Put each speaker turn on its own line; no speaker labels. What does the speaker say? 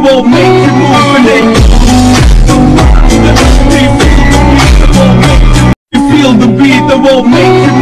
won't make you move and it. You feel the beat that won't make you